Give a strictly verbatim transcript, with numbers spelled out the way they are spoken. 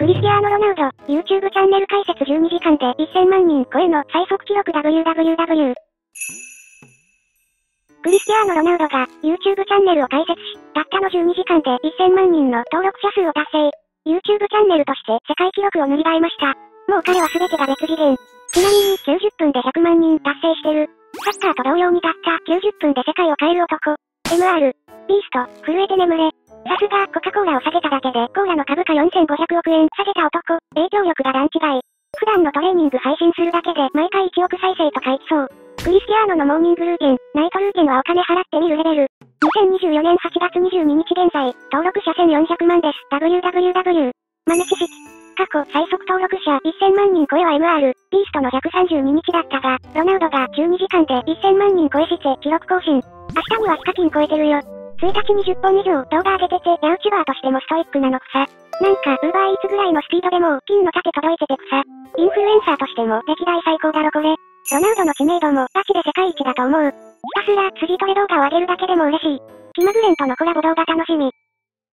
クリスティアーノ・ロナウド、YouTube チャンネル開設じゅうにじかんでせんまんにん超えの最速記録 ダブリューダブリューダブリュー。クリスティアーノ・ロナウドが YouTube チャンネルを開設し、たったのじゅうにじかんでせんまんにんの登録者数を達成。YouTube チャンネルとして世界記録を塗り替えました。もう彼は全てが別次元。ちなみにきゅうじゅっぷんでひゃくまんにん達成してる。サッカーと同様にたったきゅうじゅっぷんで世界を変える男。エムアール、ビースト、震えて眠れ。さすがコカ・コーラを下げただけでコーラの株価よんせんごひゃくおくえん下げた男。影響力が段違い。普段のトレーニング配信するだけで毎回いちおく再生とかいきそう。クリスティアーノのモーニングルーティン、ナイトルーティンはお金払って見るレベル。にせんにじゅうよねんはちがつにじゅうににち現在、登録者せんよんひゃくまんです。ダブリューダブリューダブリュー。豆知識。過去最速登録者せんまんにん超えは エムアール、ビーストのひゃくさんじゅうににちだったが、ロナウドがじゅうにじかんでせんまんにん超えして記録更新。明日にはヒカキン超えてるよ。ついたちにじゅっぽん以上動画上げてて、ヤウチバーとしてもストイックなの草。なんか、ウーバーイーツぐらいのスピードでもう金の盾届いてて草。インフルエンサーとしても歴代最高だろこれ。ロナウドの知名度もガチで世界一だと思う。ひたすら筋トレ動画を上げるだけでも嬉しい。気まぐれんとのコラボ動画楽しみ。